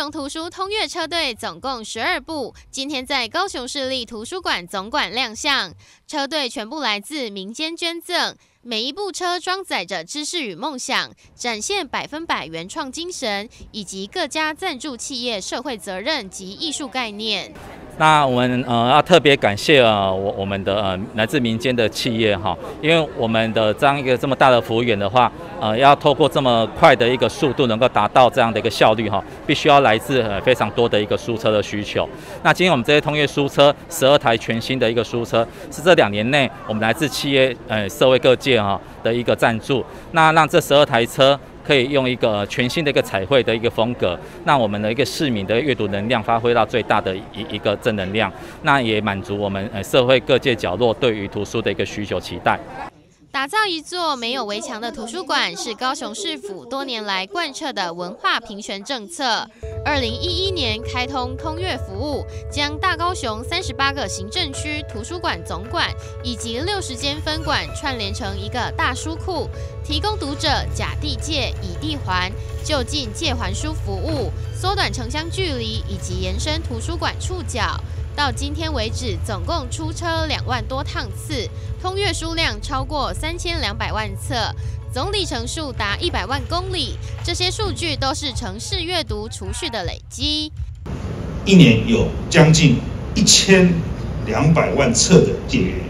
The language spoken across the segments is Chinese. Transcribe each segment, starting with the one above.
雄图书通阅车队总共12部，今天在高雄市立图书馆总馆亮相。车队全部来自民间捐赠，每一部车装载着知识与梦想，展现100%原创精神，以及各家赞助企业社会责任及艺术概念。 那我们要特别感谢我们的来自民间的企业哈，因为我们的这么大的服务员的话，要透过这么快的一个速度能够达到这样的一个效率哈，必须要来自非常多的一个书车的需求。那今天我们这些通阅书车12台全新的一个书车，是这2年内我们来自企业社会各界的一个赞助，那让这12台车可以用一个全新的一个彩绘的一个风格，让我们的一个市民的阅读能量发挥到最大的一个正能量，那也满足我们社会各界角落对于图书的一个需求期待。 打造一座没有围墙的图书馆，是高雄市府多年来贯彻的文化平权政策。2011年开通通阅服务，将大高雄38个行政区图书馆总馆以及60间分馆串联成一个大书库，提供读者甲地借、乙地还、就近借还书服务，缩短城乡距离以及延伸图书馆触角。到今天为止，总共出车2万多趟次，通阅书量超过3200万册，总里程数达100万公里。这些数据都是城市阅读储蓄的累积。 一年有将近1200万册的借阅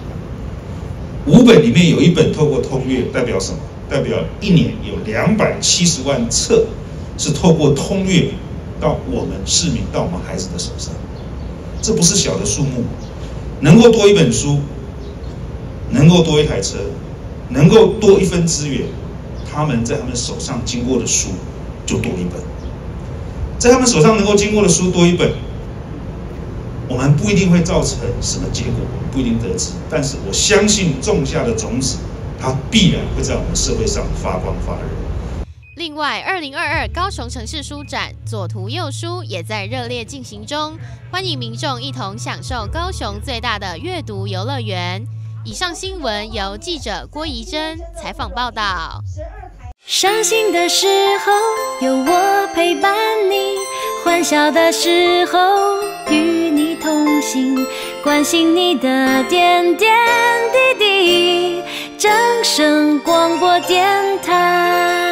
，5本里面有1本透过通阅，代表什么？代表一年有270万册是透过通阅到我们市民、到我们孩子的手上。这不是小的数目，能够多1本书，能够多1台车，能够多1份资源，他们在他们手上经过的书就多1本，在他们手上能够经过的书多1本，我们不一定会造成什么结果，不一定得知，但是我相信种下的种子，它必然会在我们社会上发光发热。 另外，2022高雄城市书展左图右书也在热烈进行中，欢迎民众一同享受高雄最大的阅读游乐园。以上新闻由记者郭怡珍采访报道。 伤心的时候有我陪伴你，欢笑的时候与你同行，关心你的点点滴滴。正声广播电台。